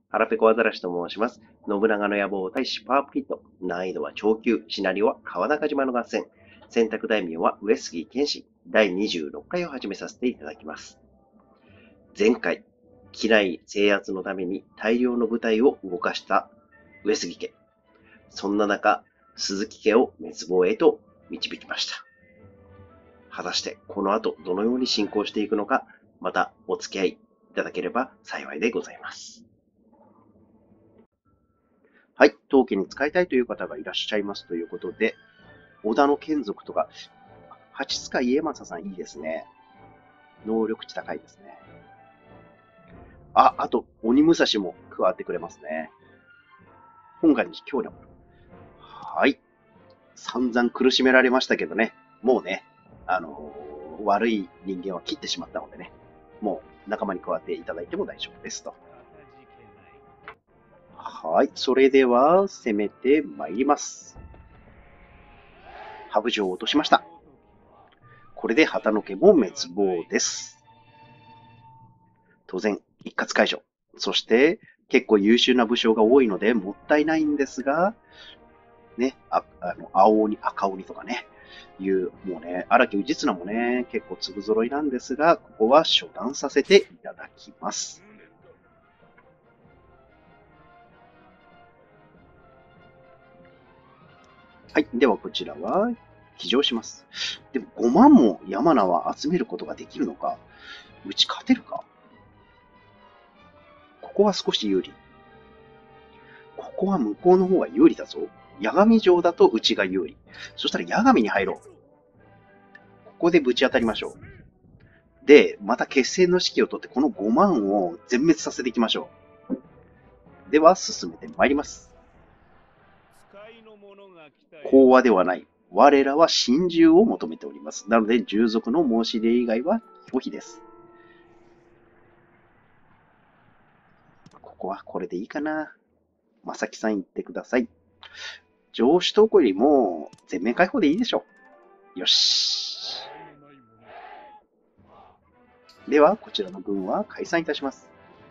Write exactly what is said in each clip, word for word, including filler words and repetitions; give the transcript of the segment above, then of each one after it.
腹ペコアザラシと申します。信長の野望対シパワープリット。難易度は超級。シナリオは川中島の合戦。選択大名は上杉謙信。だいにじゅうろっかいを始めさせていただきます。前回、機内制圧のために大量の部隊を動かした上杉家。そんな中、鈴木家を滅亡へと導きました。果たしてこの後どのように進行していくのか、またお付き合いいただければ幸いでございます。はい、当家に使いたいという方がいらっしゃいますということで、織田の眷属とか、八塚家政さんいいですね。能力値高いですね。あ、あと、鬼武蔵も加わってくれますね。本願寺強力。はい。散々苦しめられましたけどね。もうね、あのー、悪い人間は切ってしまったのでね。もう仲間に加わっていただいても大丈夫ですと。はい。それでは、攻めてまいります。ハブ城を落としました。これで旗の家も滅亡です。当然、一括解除。そして、結構優秀な武将が多いので、もったいないんですが、ね、ああの青鬼、赤鬼とかね、いう、もうね、荒木氏綱もね、結構粒揃いなんですが、ここは処断させていただきます。はい。では、こちらは、騎乗します。でも、ごまんも山名は集めることができるのか、うち勝てるか。ここは少し有利。ここは向こうの方が有利だぞ。八神城だとうちが有利。そしたら八神に入ろう。ここでぶち当たりましょう。で、また決戦の指揮を取って、このごまんを全滅させていきましょう。では、進めてまいります。講和ではない。我らは心中を求めております。なので、従属の申し出以外は拒否です。ここはこれでいいかな。正木さん言ってください。上司投稿よりも全面開放でいいでしょう。よし。では、こちらの軍は解散いたします。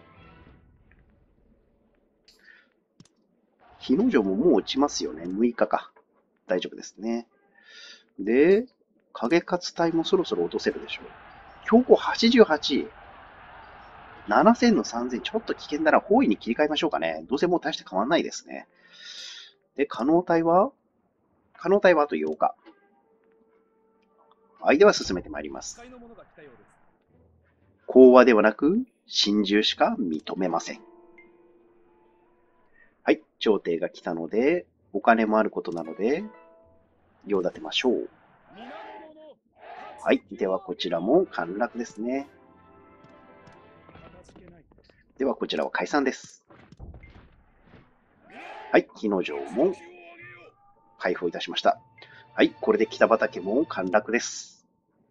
日野城ももう落ちますよね。むいかか。大丈夫ですね。で、影勝隊もそろそろ落とせるでしょう。標高はちじゅうはち。ななせんのさんぜん、ちょっと危険なら包囲に切り替えましょうかね。どうせもう大して変わんないですね。で、可能体は可能体はあとようか。はい、では進めてまいります。講和ではなく、心中しか認めません。はい、朝廷が来たので、お金もあることなので、用立てましょう。はい、ではこちらも陥落ですね。ではこちらは解散です。はい、日野城も開放いたしました。はい、これで北畠も陥落です。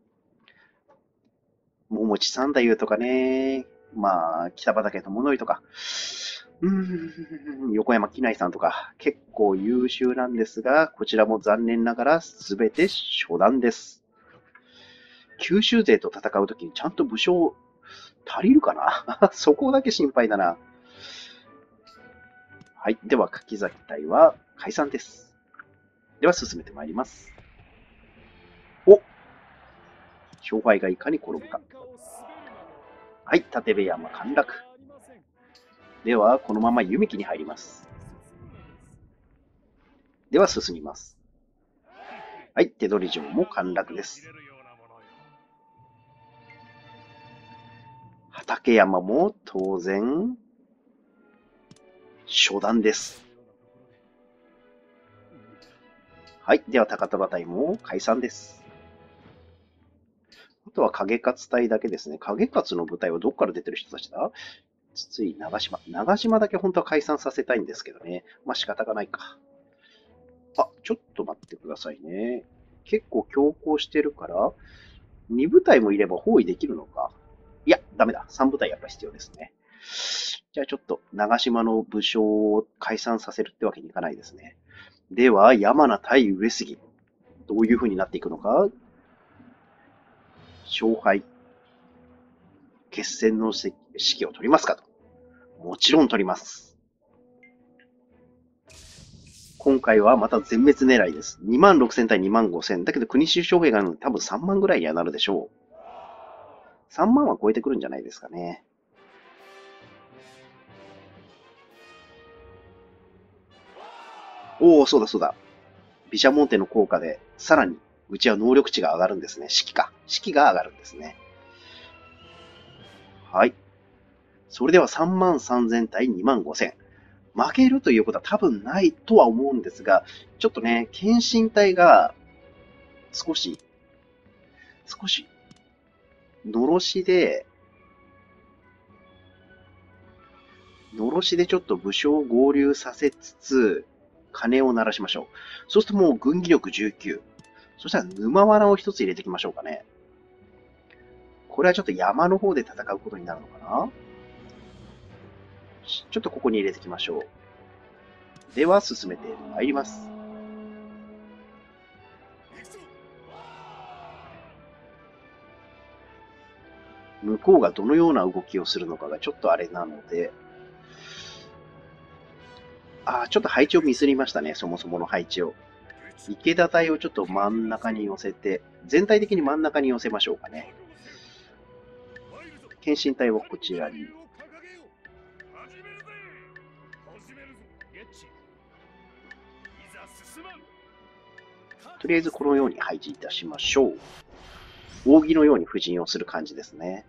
桃地三太夫とかね、まあ、北畠智則とか、うーん、横山紀内さんとか、結構優秀なんですが、こちらも残念ながら全て初段です。九州勢と戦うときにちゃんと武将足りるかなそこだけ心配だな。はい。では、柿崎隊は解散です。では、進めてまいります。お、勝敗がいかに転ぶか。はい。立部山陥落。では、このまま弓木に入ります。では、進みます。はい。手取り城も陥落です。畠山も当然、初段です。はい。では、高虎隊も解散です。あとは影勝隊だけですね。影勝の部隊はどっから出てる人たちだ？筒井、長島。長島だけ本当は解散させたいんですけどね。まあ仕方がないか。あ、ちょっと待ってくださいね。結構強行してるから、に部隊もいれば包囲できるのか。いや、ダメだ。さん部隊やっぱ必要ですね。じゃあちょっと長島の武将を解散させるってわけにいかないですね。では、山名対上杉。どういう風になっていくのか。勝敗。決戦の指揮を取りますかと。 もちろん取ります。今回はまた全滅狙いです。にまんろくせん対にまんごせん。だけど国衆将兵が多分さんまんぐらいにはなるでしょう。さんまんは超えてくるんじゃないですかね。おお、そうだそうだ。毘沙門天の効果で、さらに、うちは能力値が上がるんですね。士気か。士気が上がるんですね。はい。それではさんまんさんぜん対にまんごせん。負けるということは多分ないとは思うんですが、ちょっとね、献身隊が少し、少し、のろしで、のろしでちょっと武将を合流させつつ、鐘を鳴らしましょう。そうするともう軍技力じゅうきゅう。そしたら沼罠を一つ入れていきましょうかね。これはちょっと山の方で戦うことになるのかな。ちょっとここに入れていきましょう。では進めてまいります。向こうがどのような動きをするのかがちょっとあれなので、ああ、ちょっと配置をミスりましたね、そもそもの配置を。池田隊をちょっと真ん中に寄せて、全体的に真ん中に寄せましょうかね。献身隊をこちらに。とりあえずこのように配置いたしましょう。扇のように布陣をする感じですね。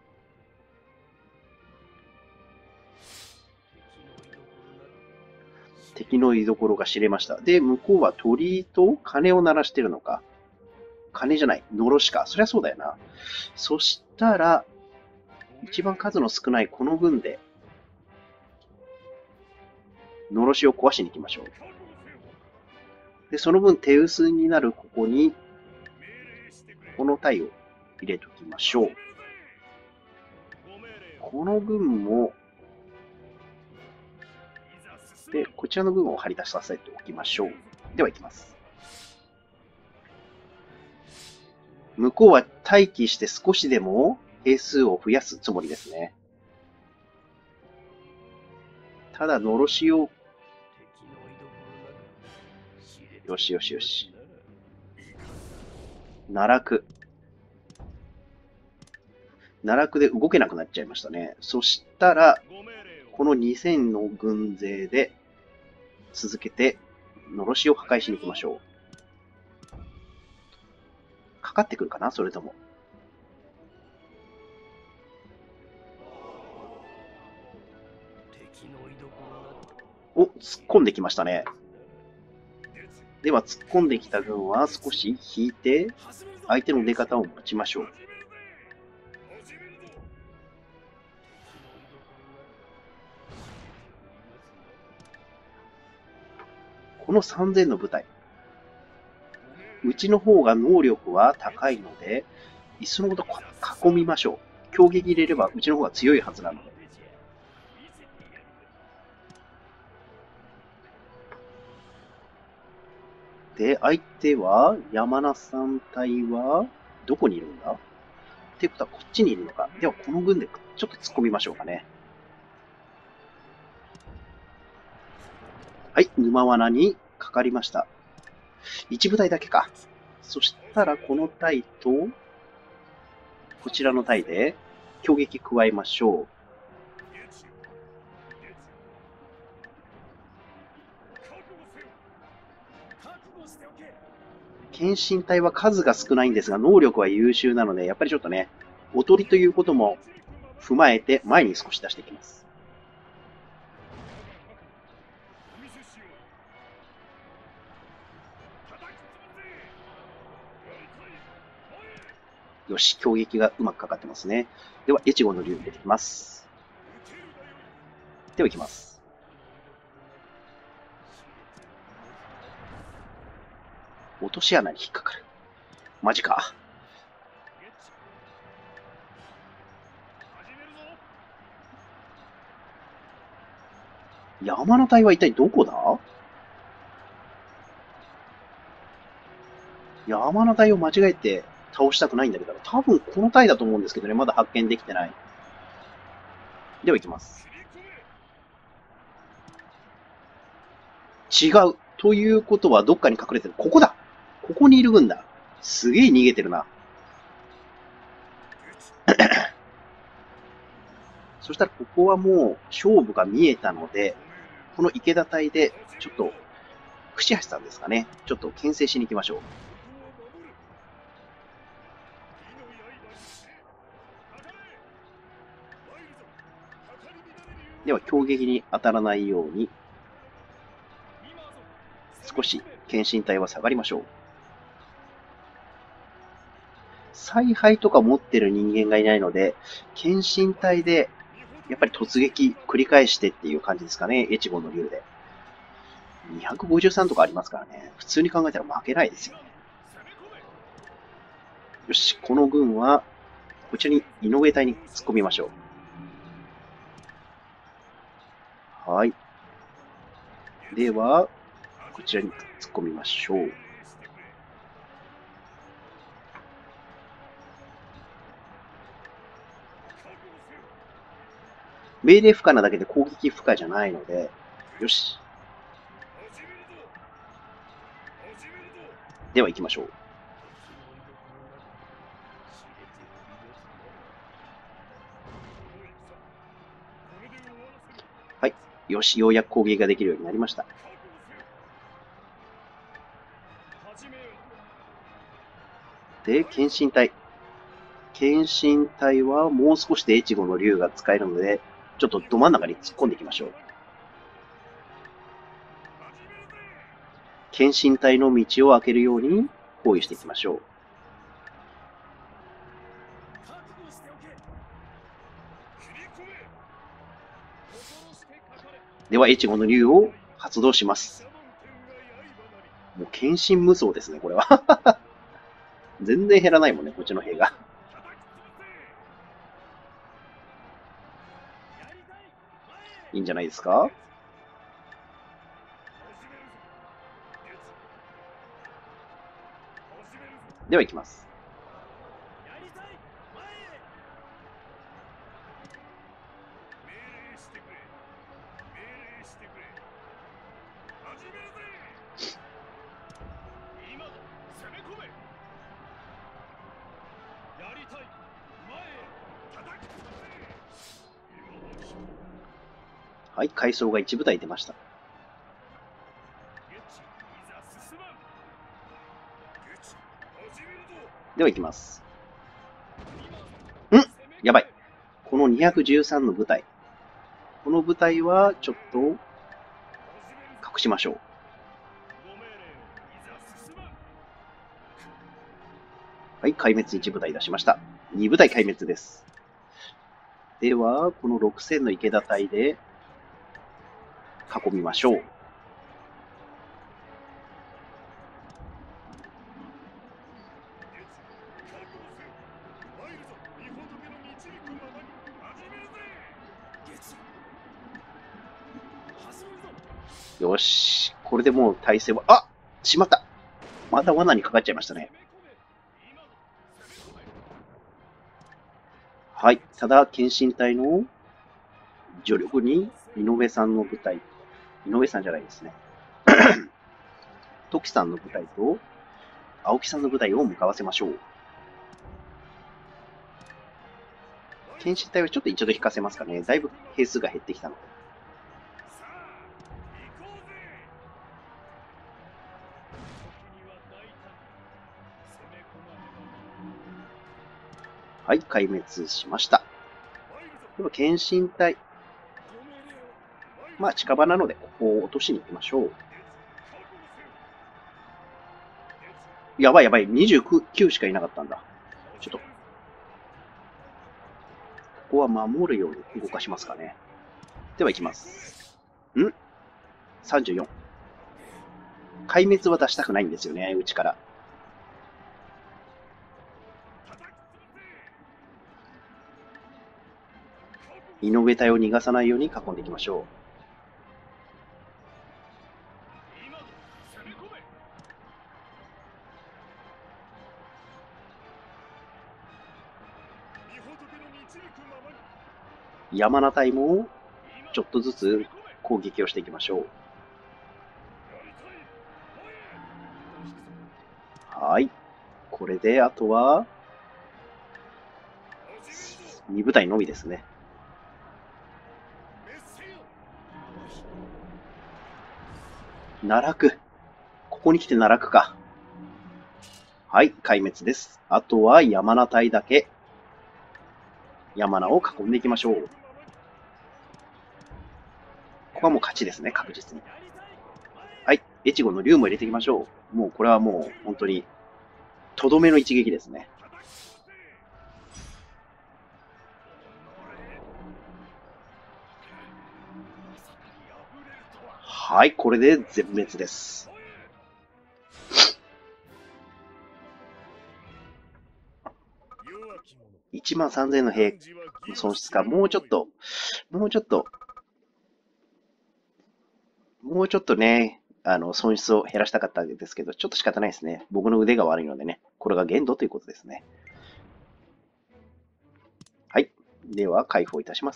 敵の居所が知れました。で、向こうは鳥居と鐘を鳴らしてるのか。鐘じゃない、のろしか。そりゃそうだよな。そしたら、一番数の少ないこの軍で、のろしを壊しに行きましょう。で、その分手薄になるここに、この隊を入れておきましょう。この軍も、で、こちらの軍を張り出させておきましょう。では行きます。向こうは待機して少しでも兵数を増やすつもりですね。ただ、のろしを、よしよしよし。奈落。奈落で動けなくなっちゃいましたね。そしたら、このにせんの軍勢で続けて、のろしを破壊しに行きましょう。かかってくるかな、それとも。お、突っ込んできましたね。では、突っ込んできた軍は少し引いて、相手の出方を待ちましょう。このさんぜんの部隊。うちの方が能力は高いので、いっそのこと囲みましょう。攻撃入れればうちの方が強いはずなので。で、相手は、山名さん隊は、どこにいるんだっていうことはこっちにいるのか。では、この軍でちょっと突っ込みましょうかね。はい、沼罠にかかりました。一部隊だけか。そしたら、この隊と、こちらの隊で、攻撃加えましょう。献身隊は数が少ないんですが、能力は優秀なので、やっぱりちょっとね、おとりということも踏まえて、前に少し出していきます。よし、攻撃がうまくかかってますね。では、越後の竜入れてきます。では、いきます。落とし穴に引っかかる。マジか。山の隊は一体どこだ？山の隊を間違えて倒したくないんだけど、多分この隊だと思うんですけどね、まだ発見できてない。では行きます。 違う。ということは、どっかに隠れてる。ここだ。ここにいる軍だ。すげえ逃げてるな。そしたら、ここはもう、勝負が見えたので、この池田隊で、ちょっと、串橋さんですかね。ちょっと牽制しに行きましょう。では、強撃に当たらないように、少し献身隊は下がりましょう。采配とか持ってる人間がいないので、献身隊で、やっぱり突撃繰り返してっていう感じですかね。越後の竜で。にひゃくごじゅうさんとかありますからね。普通に考えたら負けないですよ。よし、この軍は、こちらに井上隊に突っ込みましょう。はい。では、こちらに突っ込みましょう。命令不可なだけで攻撃不可じゃないので、よし。では行きましょう。はい。よし、ようやく攻撃ができるようになりました。で、献身隊。献身隊はもう少しで越後の竜が使えるので、ちょっとど真ん中に突っ込んでいきましょう。献身隊の道を開けるように包囲していきましょう。では、越後の竜を発動します。もう献身無双ですね、これは。全然減らないもんね、こっちの兵が。いいんじゃないですか。では行きます。はい、階装が一部隊出ました。では行きます。んやばい。このにひゃくじゅうさんの部隊。この部隊はちょっと隠しましょう。はい、壊滅いち部隊出しました。に部隊壊滅です。では、このろくせんの池田隊で囲みましょう。よし。これでもう体勢は、あしまった。また罠にかかっちゃいましたね。はい。ただ、献身隊の助力に井上さんの部隊、井上さんじゃないですね。トキさんの部隊と青木さんの部隊を向かわせましょう。献身隊はちょっと一度引かせますかね。だいぶ兵数が減ってきたので。はい、壊滅しました。では、献身隊。まあ、近場なので、ここを落としに行きましょう。やばいやばい、にじゅうきゅうしかいなかったんだ。ちょっと、ここは守るように動かしますかね。では行きます。ん ?さんじゅうよん。壊滅は出したくないんですよね、うちから。井上隊を逃がさないように囲んでいきましょう。山名隊もちょっとずつ攻撃をしていきましょう。 はい。これで、あとは、に部隊のみですね。奈落。ここに来て奈落か。はい、壊滅です。あとは山名隊だけ。山名を囲んでいきましょう。ここはもう勝ちですね、確実に。はい、越後の竜も入れていきましょう。もうこれはもう本当に、とどめの一撃ですね。はい、これで全滅です。いちまんさんぜんの兵の損失か、もうちょっと、もうちょっと、もうちょっとね、あの、損失を減らしたかったんですけど、ちょっと仕方ないですね。僕の腕が悪いのでね、これが限度ということですね。はい。では、解放いたします。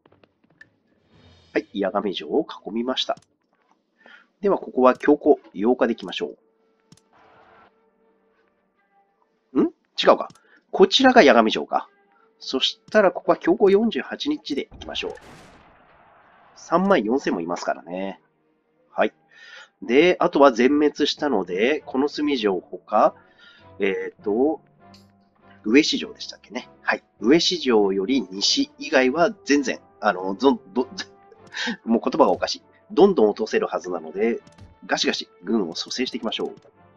はい。八神城を囲みました。では、ここは強行、ようかでいきましょう。ん違うか。こちらが八神城か。そしたら、ここは強行よんじゅうはちにちでいきましょう。さんまんよんせんもいますからね。はい。で、あとは全滅したので、この隅城ほか、えっ、ー、と、上市城でしたっけね。はい。上市城より西以外は全然、あの、ど、ど、もう言葉がおかしい。どんどん落とせるはずなので、ガシガシ軍を蘇生していきましょ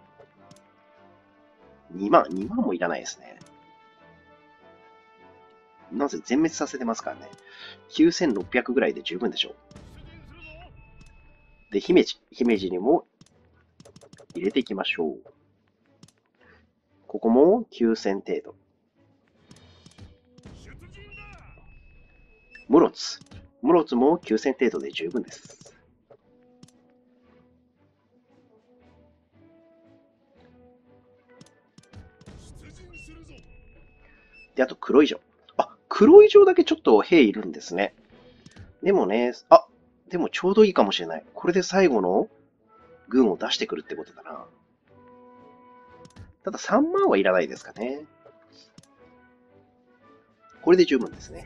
う。にまん、にまんもいらないですね。なぜ全滅させてますからね。きゅうせんろっぴゃくぐらいで十分でしょう。で、姫路。姫路にも入れていきましょう。ここもきゅうせん程度。室津。室津もきゅうせん程度で十分です。で、あと黒い城。あ、黒い城だけちょっと兵いるんですね。でもね、あ、でもちょうどいいかもしれない。これで最後の軍を出してくるってことだな。たださんまんはいらないですかね。これで十分ですね。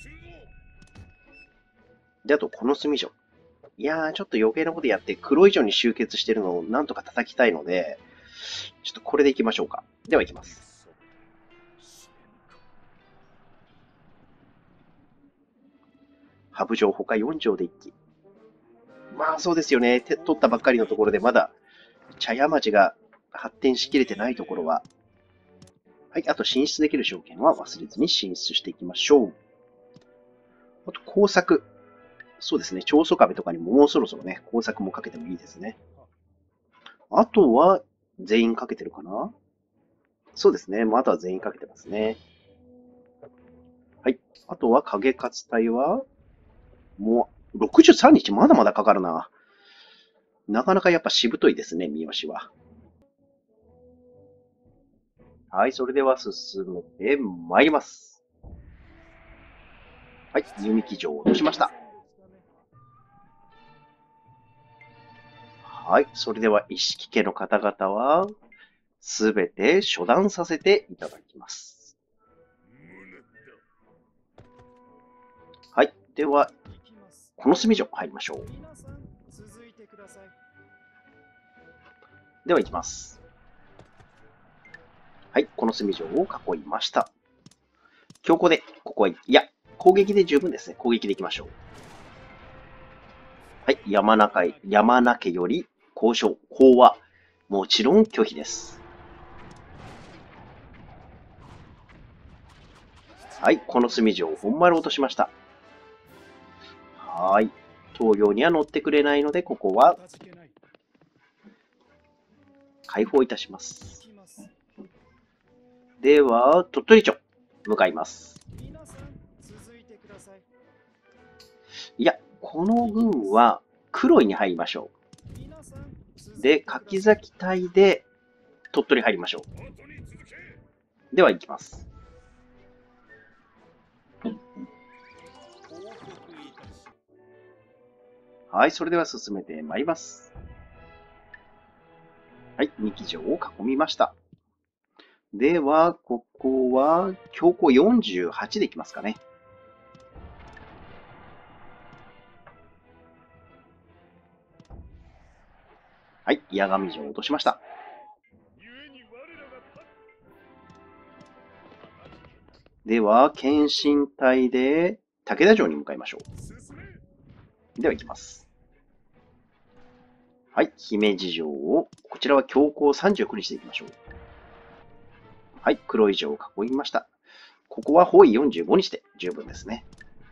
で、あとこの隅城。いやー、ちょっと余計なことやって、黒以上に集結してるのをなんとか叩きたいので、ちょっとこれでいきましょうか。では行きます。ハブ城他よん城で一気。まあそうですよね。手取ったばっかりのところでまだ茶屋町が発展しきれてないところは、はい、あと進出できる条件は忘れずに進出していきましょう。あと工作。そうですね。長宗壁とかにももうそろそろね、工作もかけてもいいですね。あとは、全員かけてるかな。そうですね。もうあとは全員かけてますね。はい。あとは影勝隊は、もう、ろくじゅうさんにちまだまだかかるな。なかなかやっぱしぶといですね、三好は。はい、それでは進めて参ります。はい、弓木城を落としました。はい、それでは、意識家の方々は、すべて処断させていただきます。はい、では、この隅城入りましょう。では行きます。はい、この隅城を囲いました。強行で、ここは、いや、攻撃で十分ですね。攻撃でいきましょう。はい、山中、山中家より交渉、法は、もちろん拒否です。はい、この隅城を本丸落としました。はい。東洋には乗ってくれないので、ここは解放いたします。では、鳥取町、向かいます。いや、この軍は黒いに入りましょう。で、柿崎隊で鳥取入りましょう。では行きます。はい、それでは進めてまいります。 はい、に騎乗を囲みました。では、ここは、標高よんじゅうはちでいきますかね。はい、矢神城を落としました。では、謙信隊で武田城に向かいましょう。では行きます。はい、姫路城を、こちらは強行さんじゅうくにしていきましょう。はい、黒い城を囲みました。ここは包囲よんじゅうごにして十分ですね。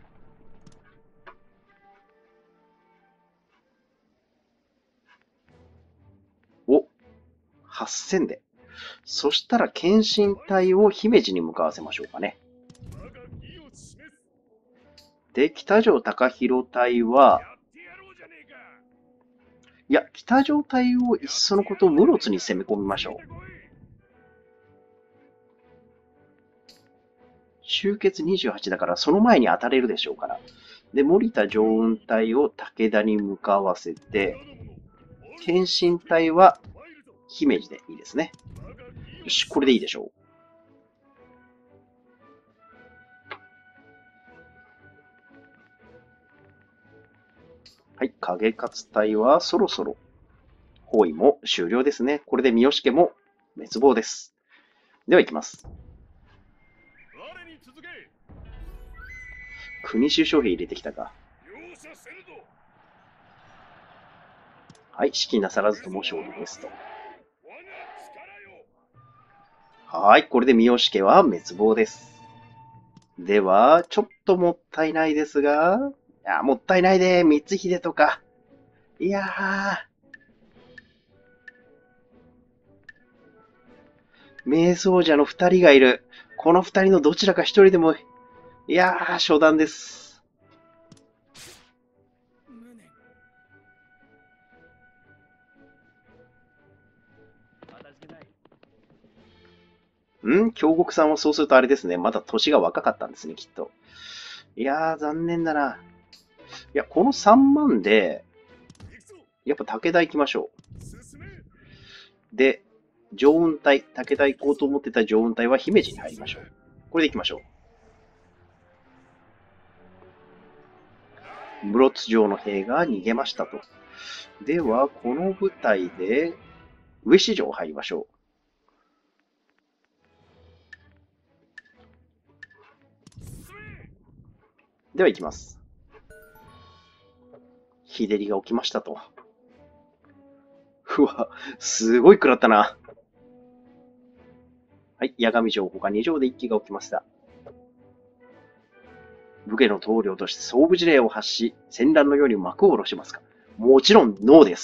お、はっせんで。そしたら謙信隊を姫路に向かわせましょうかね。で、北条高弘隊は、いや、北条隊をいっそのこと室津に攻め込みましょう。集結にじゅうはちだからその前に当たれるでしょうから。で、森田常雲隊を武田に向かわせて、謙信隊は姫路でいいですね。よし、これでいいでしょう。はい、影勝隊はそろそろ包囲も終了ですね。これで三好家も滅亡です。では行きます。国主将兵入れてきたか。はい、指揮なさらずとも勝利ですと。はい、これで三好家は滅亡です。では、ちょっともったいないですが、いや、もったいないで、光秀とか。いやー、瞑想者の二人がいる。この二人のどちらか一人でも、いやー、初段です。ん京極さんはそうするとあれですね。まだ年が若かったんですね、きっと。いやー、残念だな。いや、このさんまんで、やっぱ武田行きましょう。で、常雲隊、武田行こうと思ってた常雲隊は姫路に入りましょう。これで行きましょう。室津城の兵が逃げましたと。では、この部隊で、上市城入りましょう。では行きます。日照りが起きましたと。うわ、すごい食らったな。はい、八神城他に城で一揆が起きました。武家の棟梁として総武事令を発し、戦乱のように幕を下ろしますか。もちろん、ノーです。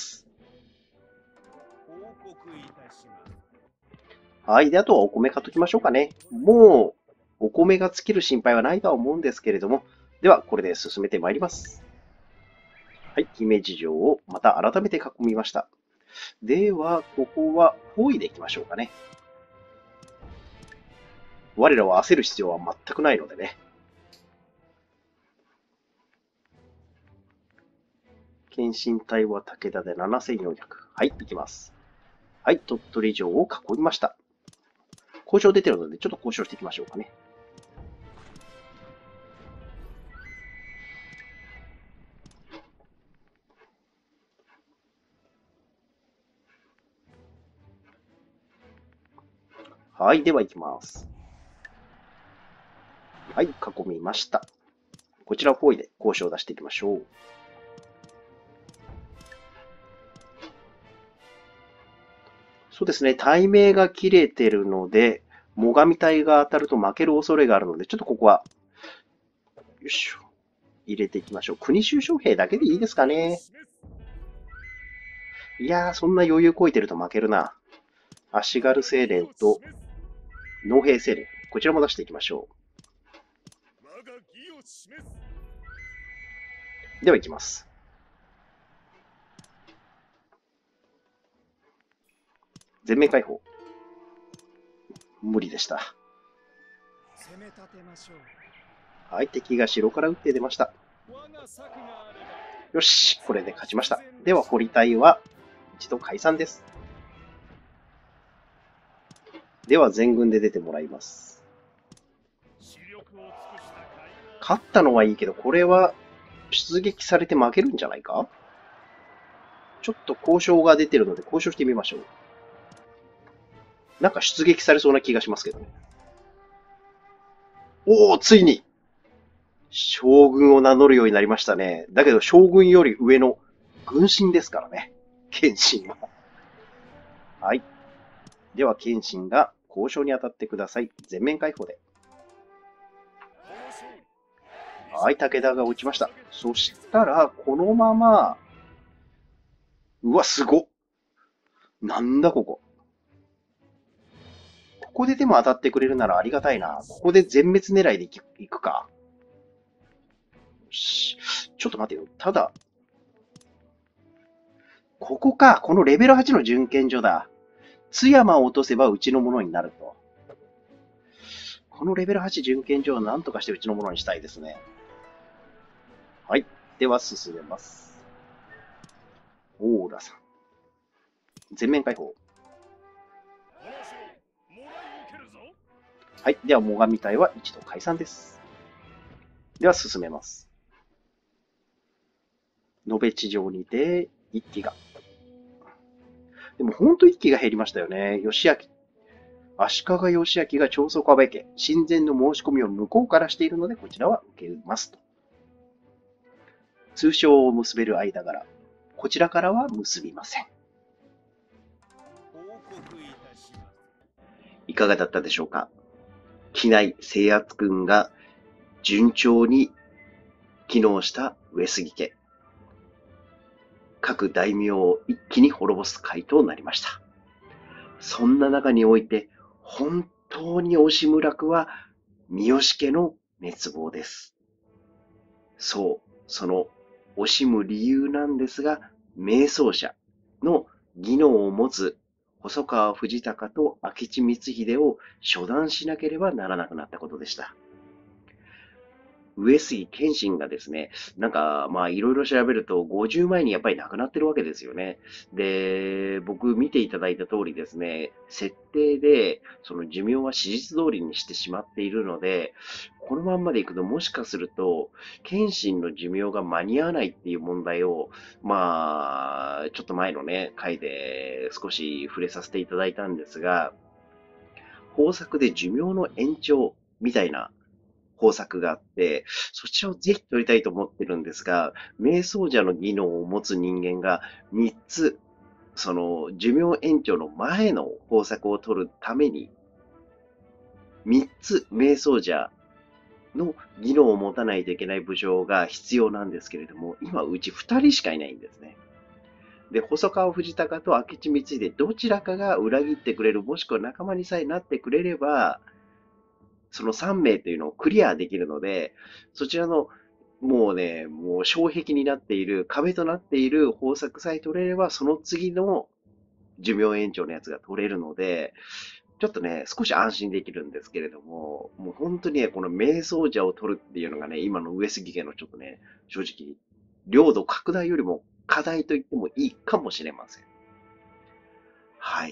はい。で、あとはお米買っときましょうかね。もう、お米が尽きる心配はないとは思うんですけれども。では、これで進めてまいります。はい。姫路城をまた改めて囲みました。では、ここは包囲でいきましょうかね。我らは焦る必要は全くないのでね。謙信隊は武田でななせんよんひゃく。はい、行きます。はい、鳥取城を囲みました。交渉出てるので、ちょっと交渉していきましょうかね。はい、では行きます。はい、囲みました。こちら包囲で交渉を出していきましょう。そうですね、対名が切れてるので、最上隊が当たると負ける恐れがあるので、ちょっとここは、よいしょ、入れていきましょう。国衆将兵だけでいいですかね。いやー、そんな余裕こいてると負けるな。足軽精錬と農兵精錬、こちらも出していきましょう。では行きます。全面解放。無理でした。はい、敵が城から撃って出ました。よし、これで勝ちました。では、堀隊は一度解散です。 では全軍で出てもらいます。勝ったのはいいけど、これは出撃されて負けるんじゃないか。ちょっと交渉が出てるので交渉してみましょう。なんか出撃されそうな気がしますけどね。おお、ついに将軍を名乗るようになりましたね。だけど将軍より上の軍神ですからね。謙信は。はい。では謙信が交渉に当たってください。全面解放で。はい、武田が落ちました。そしたら、このまま、うわ、すごっ。なんだここ。ここででも当たってくれるならありがたいな。ここで全滅狙いでいくか。しちょっと待てよ。ただ、ここか。このレベルはちの準検所だ。津山を落とせばうちのものになると。このレベルはち準検所を何とかしてうちのものにしたいですね。はい。では進めます。オーラさん。全面解放。はい。では、最上隊は一度解散です。では、進めます。延べ地上にて、一機が。でも、ほんと一機が減りましたよね。義明。足利義明が長宗我部家、親善の申し込みを向こうからしているので、こちらは受けますと。通称を結べる間柄。こちらからは結びません。いかがだったでしょうか。機内制圧軍が順調に機能した上杉家。各大名を一気に滅ぼす回となりました。そんな中において、本当に惜しむらくは三好家の滅亡です。そう、その惜しむ理由なんですが、瞑想者の技能を持つ細川藤孝と明智光秀を処断しなければならなくなったことでした。上杉謙信がですね、なんか、まあ、いろいろ調べると、ごじゅうまえにやっぱり亡くなってるわけですよね。で、僕見ていただいた通りですね、設定で、その寿命は史実通りにしてしまっているので、このまんまでいくと、もしかすると、謙信の寿命が間に合わないっていう問題を、まあ、ちょっと前のね、回で少し触れさせていただいたんですが、豊作で寿命の延長みたいな方策があって、そちらをぜひ取りたいと思ってるんですが、瞑想者の技能を持つ人間がみっつ、その寿命延長の前の方策を取るために、みっつ瞑想者の技能を持たないといけない武将が必要なんですけれども、今うちふたりしかいないんですね。で、細川藤孝と明智光秀、どちらかが裏切ってくれる、もしくは仲間にさえなってくれれば、そのさん名というのをクリアできるので、そちらのもうね、もう障壁になっている、壁となっている方策さえ取れれば、その次の寿命延長のやつが取れるので、ちょっとね、少し安心できるんですけれども、もう本当にね、この瞑想者を取るっていうのがね、今の上杉家のちょっとね、正直、領土拡大よりも課題と言ってもいいかもしれません。はい。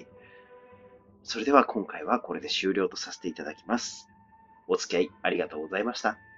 それでは今回はこれで終了とさせていただきます。お付き合いありがとうございました。